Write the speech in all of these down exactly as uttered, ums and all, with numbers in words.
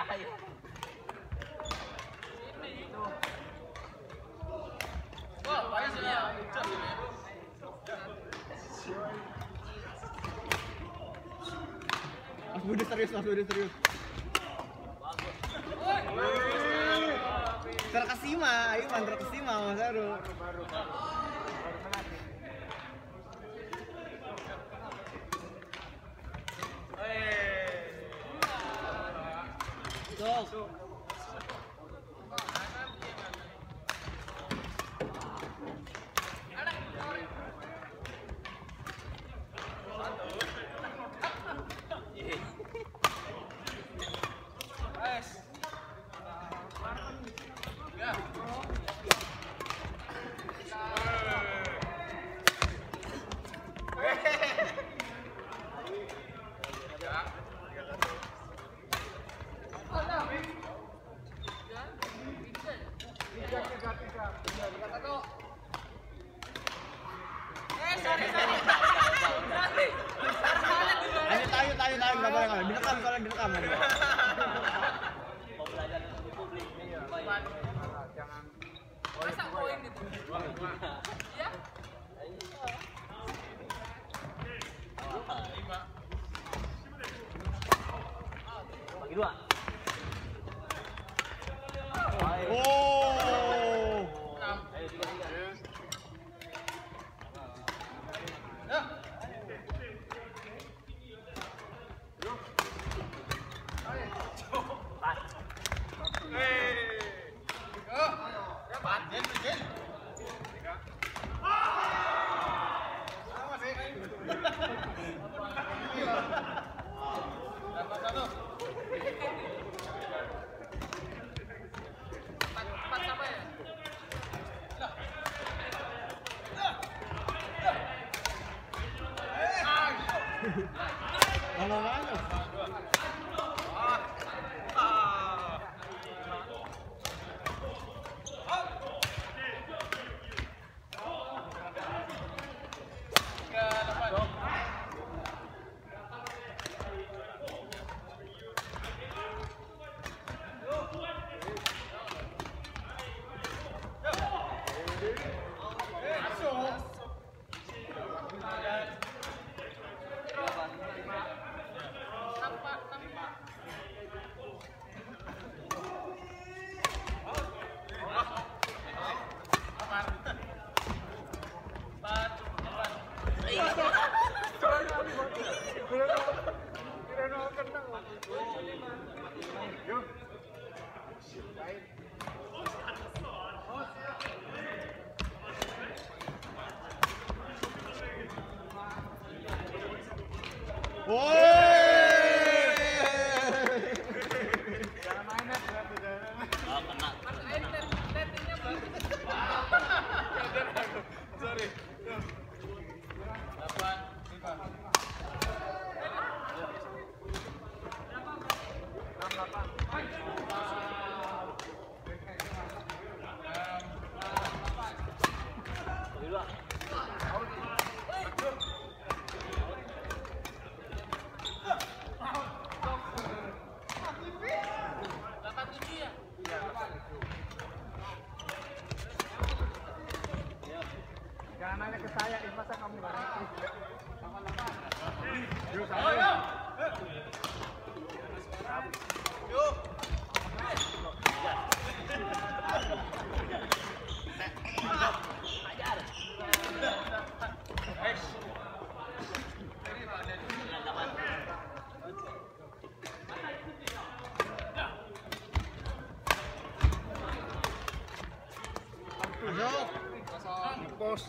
Mas Budi serius, Mas Budi serius. Terkesima, ayo man terkesima Mas Aru. Sok. Ayo tayo tayo tayo nggak boleh nggak direkam soalnya direkam aja. Mau belajar untuk publik nih. Jangan. Masa poin itu? Ya. Bagi dua. Oh. Ayo tiga tiga. Mana-mana. Jangan nanya ke saya, ini masa kamu nggak ngerti? Yuk, Yuk. Pos.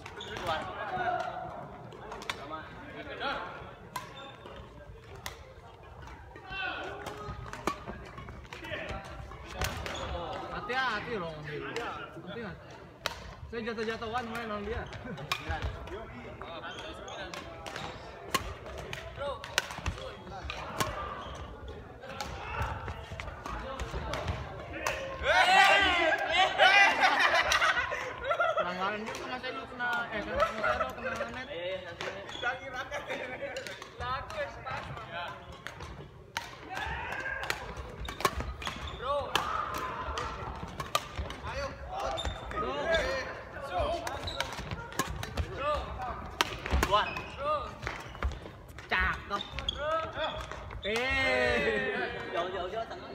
Hati-hati loh ngambil. Hati-hati. Saya jatuh-jatuhan main on dia. Pelanggaran juga Mas Edo kena eh kena Mas Edo kena net. Ayo ayo satu menit. Lagi raket. Laku pas. Buat. Cakep. Eh. Jauh-jauh tengah.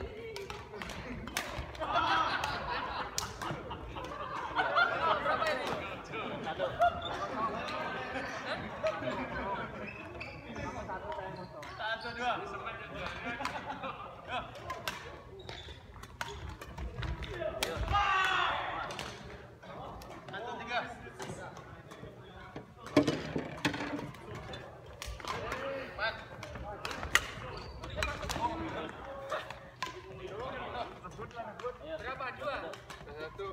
Satu. Satu dua. Satu tiga. Berapa? Dua? Satu.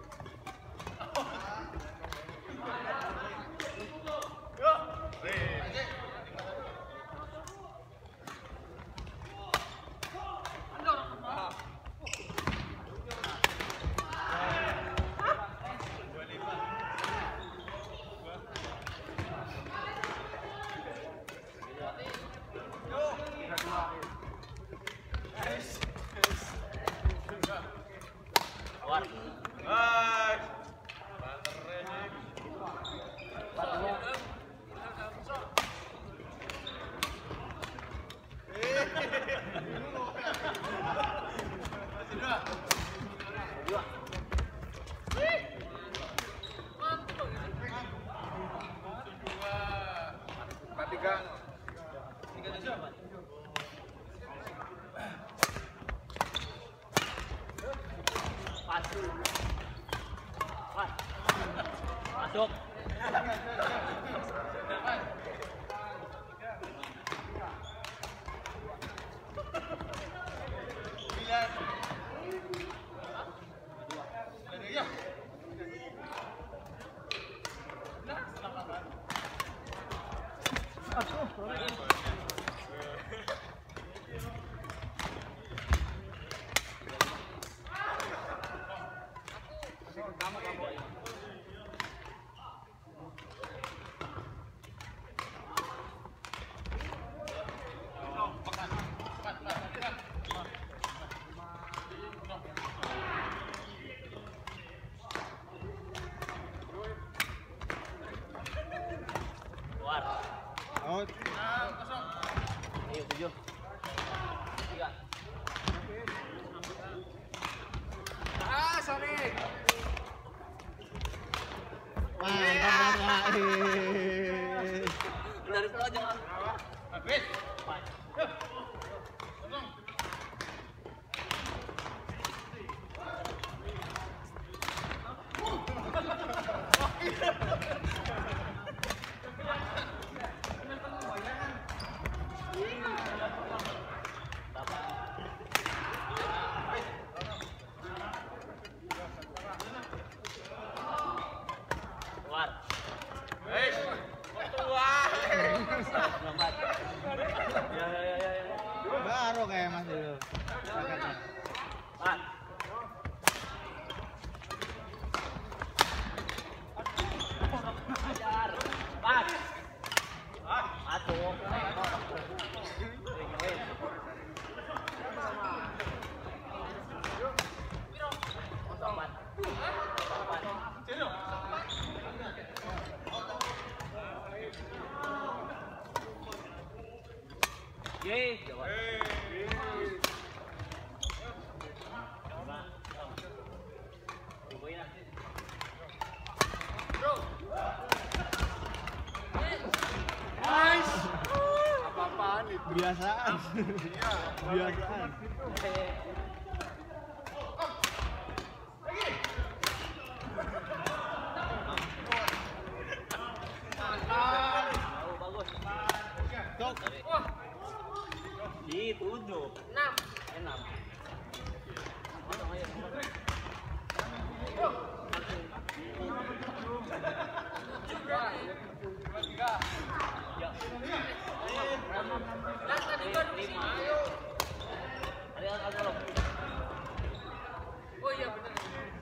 Buat. Hai. Dua. Empat tiga. Masuk. Masuk. Buat. Out. Ayo tujuh. Tiga. Ah, sorry. Mantap Raka. Eh. Dari sekolah jangan. Habis. Buat. Hei. Tua. Selamat. Ya ya ya ya. Baru kayak Mas dulu. Buat. Ajar. Pas. Masuk. Sobat. Sobat. Yeay, jawab. Nice. Apa-apaan itu? Biasaan. Iya. Biasaan. Bagus. Tok. Wah, Di tujuh. enam. Enam. Dan tadi baru di sini. Ada yang agak loh. Oh iya benar.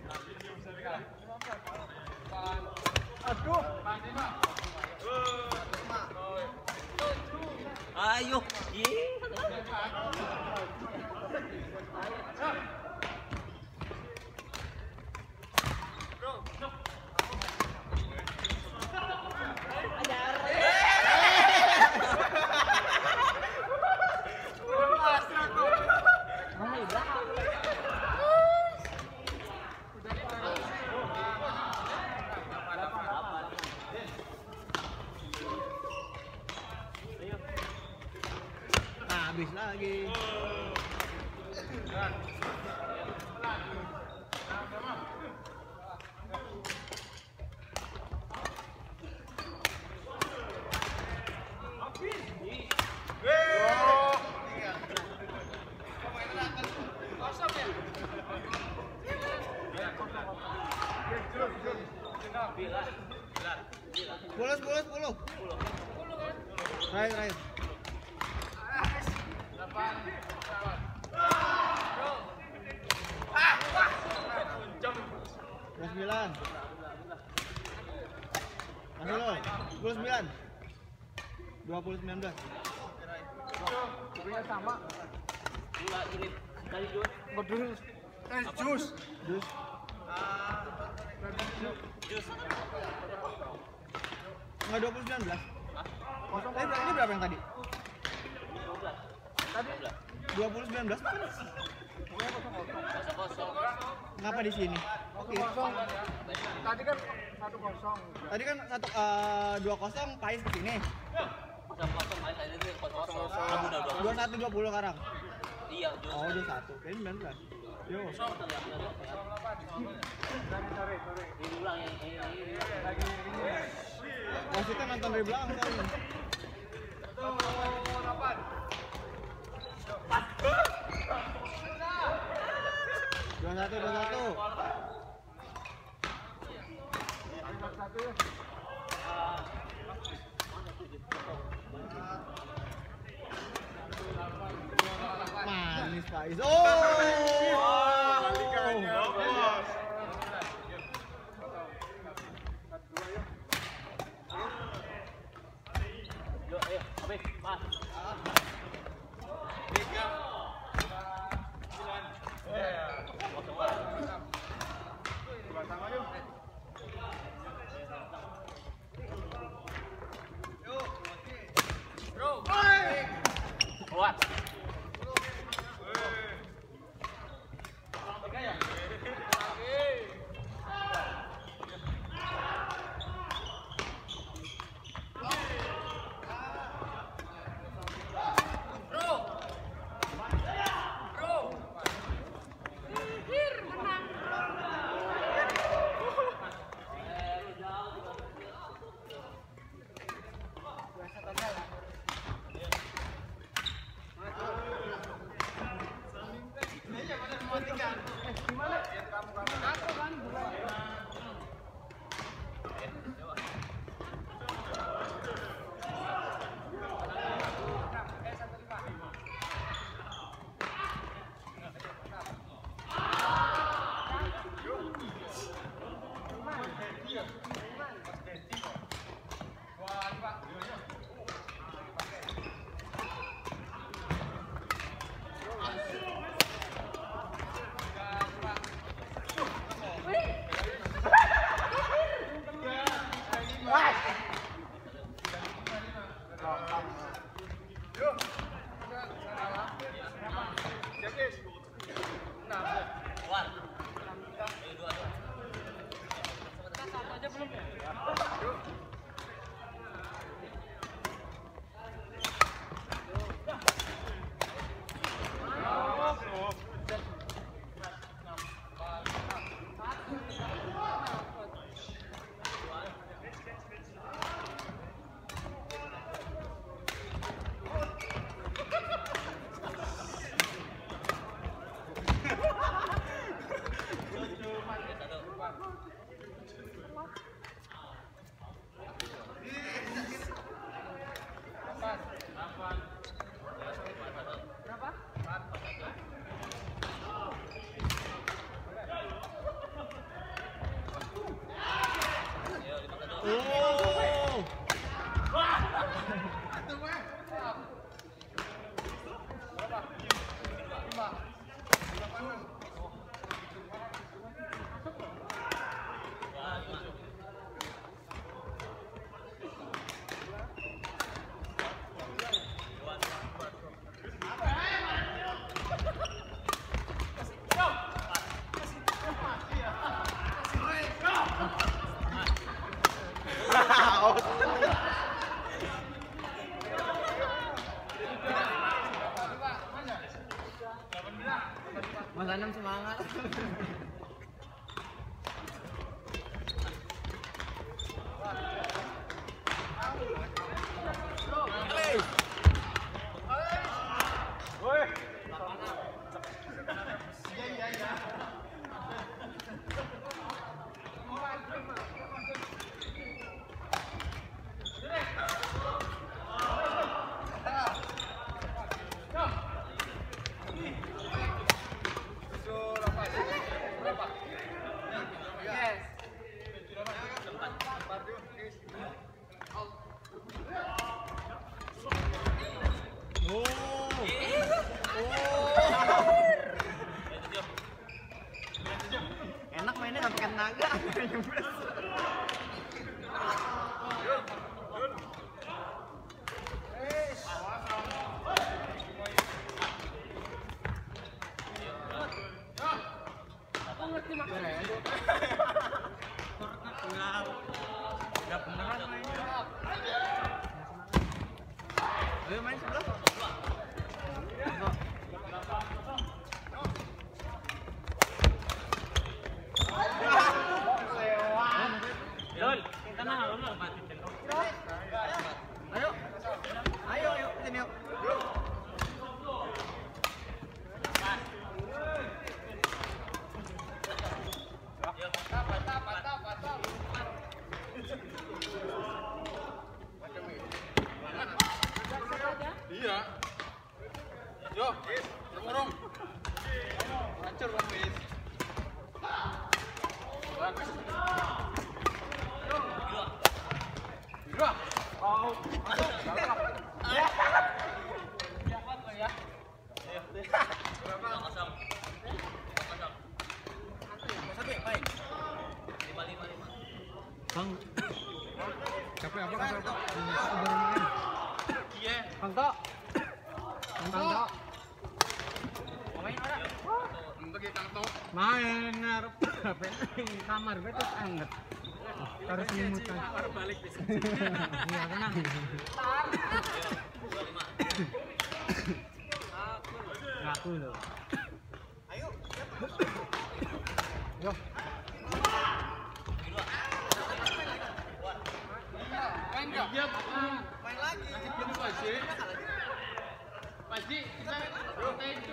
Aduh. Ayo. Ih. habis lagi. Kosong ya? Sepuluh, sepuluh, sepuluh. Terakhir, terakhir. Dua sembilan. Masih lo. Sepuluh sembilan. Dua puluh sembilan belas. Jumlahnya sama. Dua irit dari Jus. Berdua. Eh, jus. Jus. Jus. Enggak dua puluh sembilan belas. Kosong. Tadi ini berapa yang tadi? dua belas. Tadi dua puluh sembilan belas. Kosong kosong. Ngapa di sini? Oke. kosong. Tadi kan satu kosong. Tadi kan satu eh, dua kosong Pais ke sini. Kosong kosong main tadi itu kosong kosong. Kamu udah dua. Dua satu dua puluh sekarang. Iya Jus. Oh dua satu. Kayaknya sembilan belas. Yo. Sorry, sorry, sorry. Ini ulang yang ini. Lagi ini. Wasitnya nonton dari belakang soalnya. Dua satu dua satu. Satu ya. Manis Pais. Oh. Yo, ayo, habis, Mas. Kuat. Enak mainnya nggak pakai tenaga. Gak beneran mainnya. Ayo main sebelah. Don, tenang, lu mati. Ayo. Ayo, ayo, sini yuk. Iya. Yo, dorong. Hancur kamu, Is. Bagus. Dua. Oh, masuk. Ya. Ya, apa ya? Berapa? Kosong. Kosong. Satu ya, baik. Lima lima lima. Bang. Capek apa capek apa? Baru main. Iya. Bang Tok. Bang Tok. Main ora? Bagi Kang Tok. Main ngarep H P ning kamar gue terus anget. Harus limutan. Harus balik bisa. Iya, tenang. Dua lima. Ngaku loh. Ayo. Yo. Main enggak? Iya, main lagi. Masih belum Paji. Paji, kita kita itu.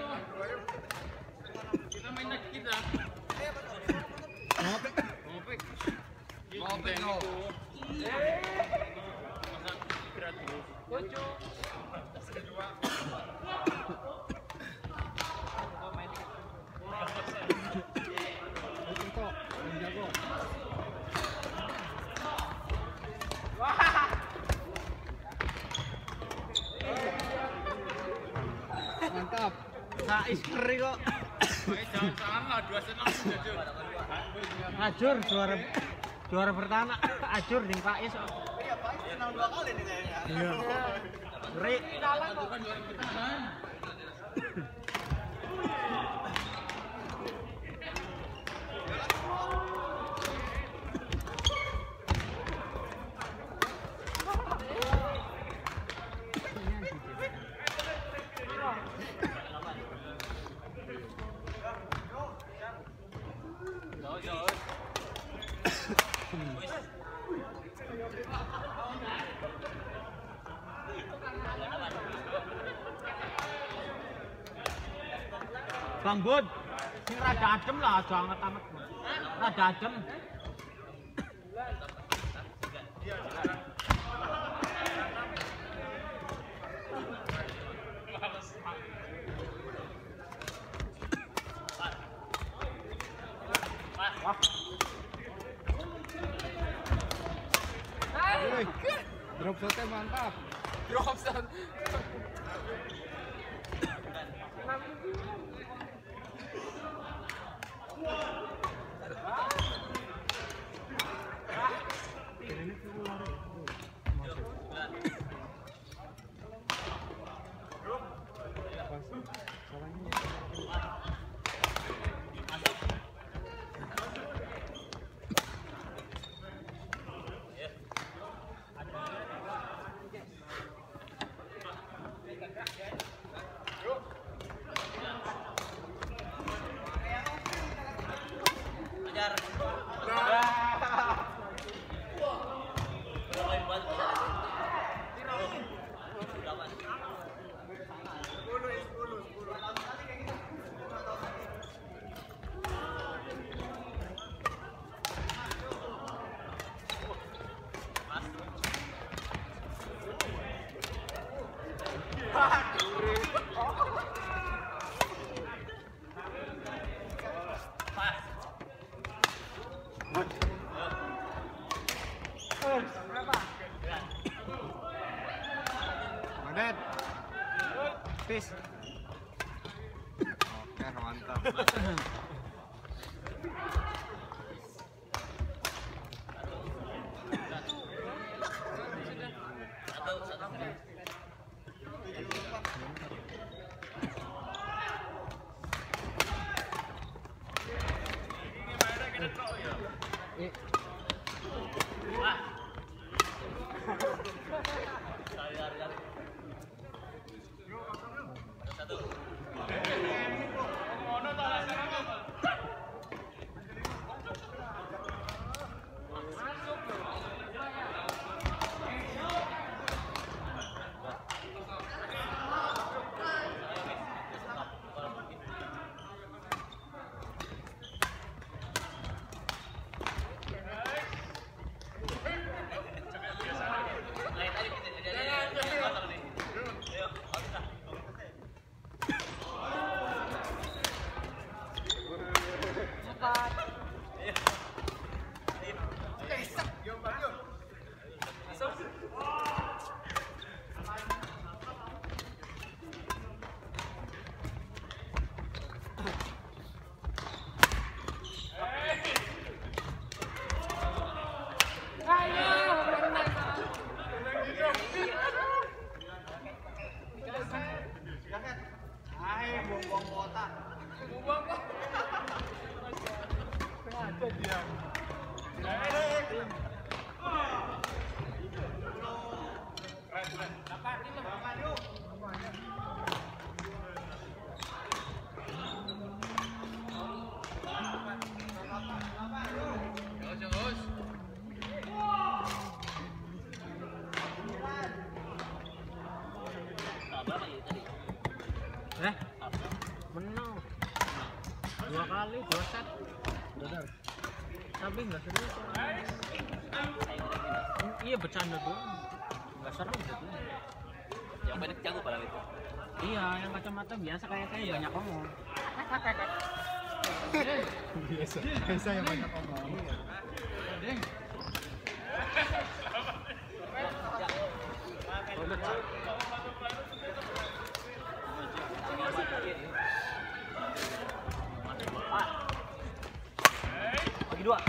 Kita main lagi kita. Ngopek. Ngopek. Ngopek no. Masa gratis. Koco. Kedua. Untuk menjago. Mantap. Nah, iskeri kok. Jangan salah, dua set langsung Ajur. Ajur juara juara pertama. Ajur ning Pak Is. Iya, Pak Is kenal dua kali nih kayaknya. Iya. Ngeri. Finalan kok. Kan juara pertama. Bang Bud, sing rada adem lah, aja anget-anget. Rada adem. Woi, drop shotnya mantap. Drop shot. Ajar. Berapa buat? Pas. Dead. Peace. Oke, mantap. Hai, buang-buang kuota. Buang kuota. Sengaja dia. Eh, menang dua kali, dua set. Benar. Tapi nggak serius. Iya bercanda doang. Nggak seru gitu. Yang banyak jago padahal itu. Iya, yang kacamata biasa kayak kayak banyak ngomong. Biasa, biasa yang banyak omong. Bagi dua.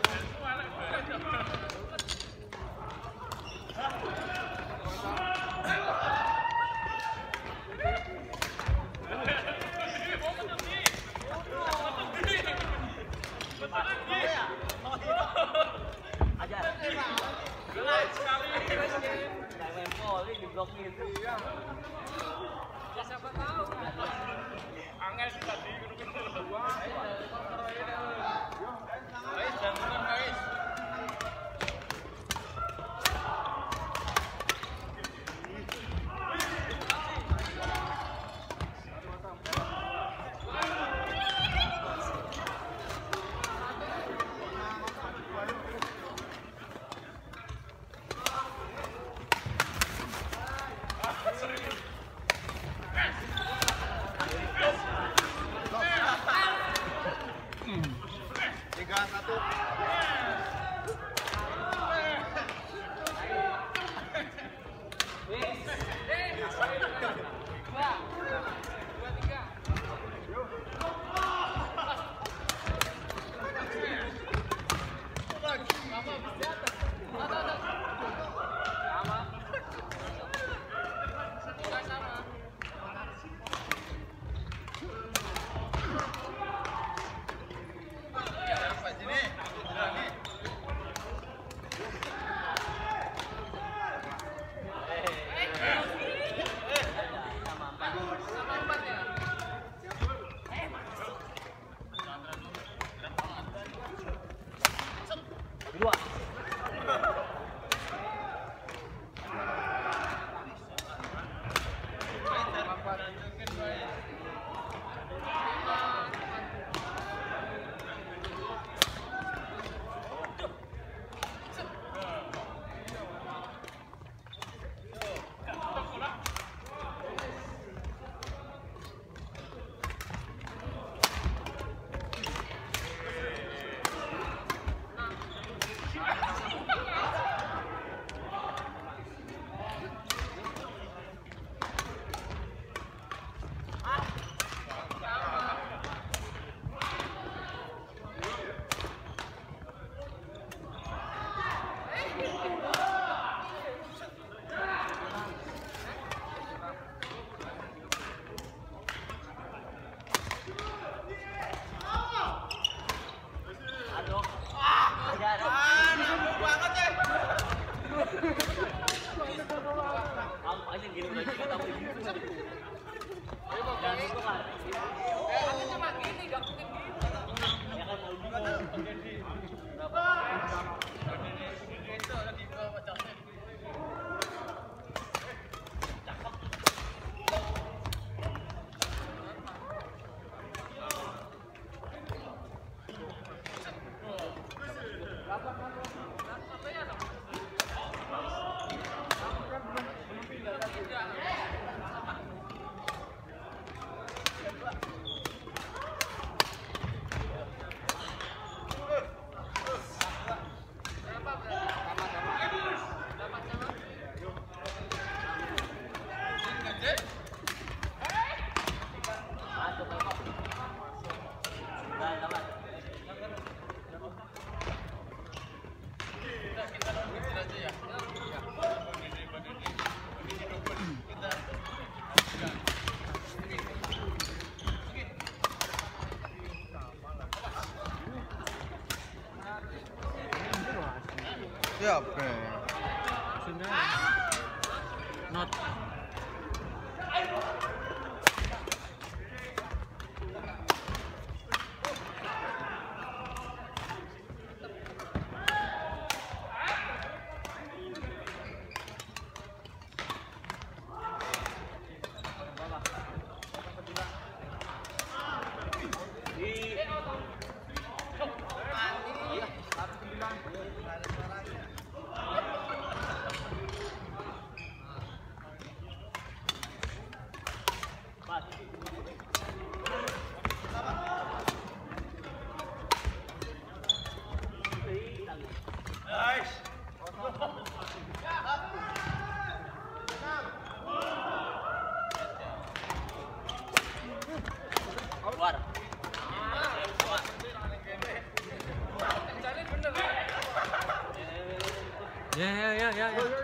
Ajar. Kayak main volley di blok gitu. Ya siapa tahu. Angel sih tadi kudu-kudu. Guys, jangan guys. Tiga satu. Siap. Sunda. Not. Ya ya ya ya. ya.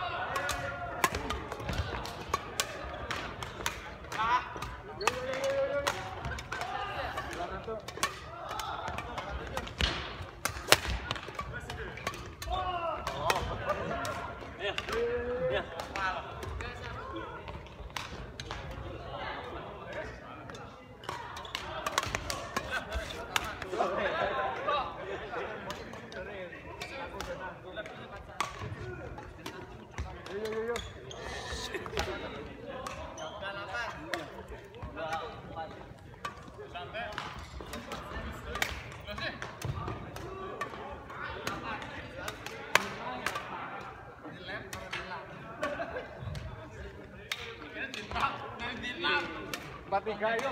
Empat tiga yuk.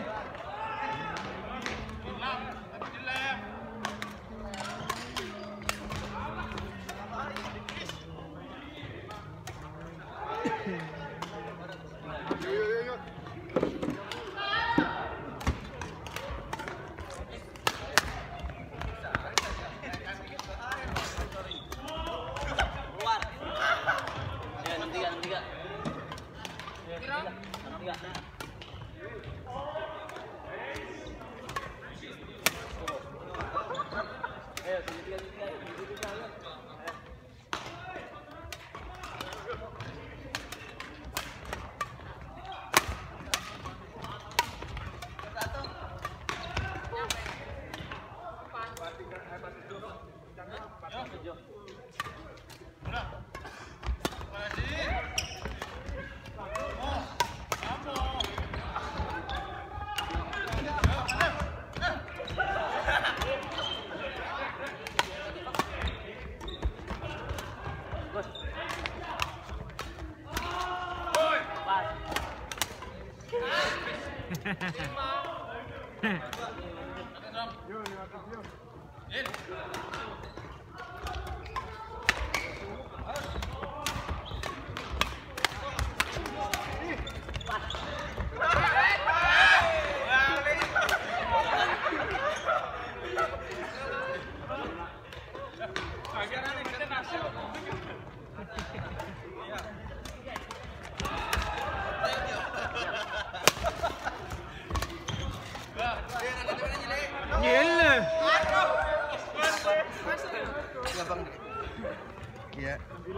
Iya.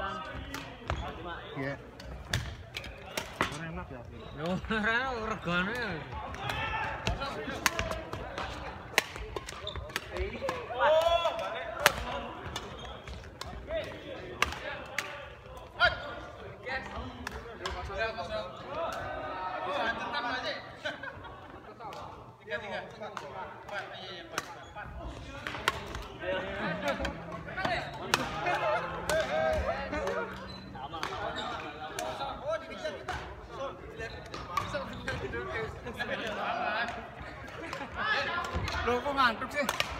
Iya. Enak ya. Yo, ora regane. Loh kok ngantuk sih?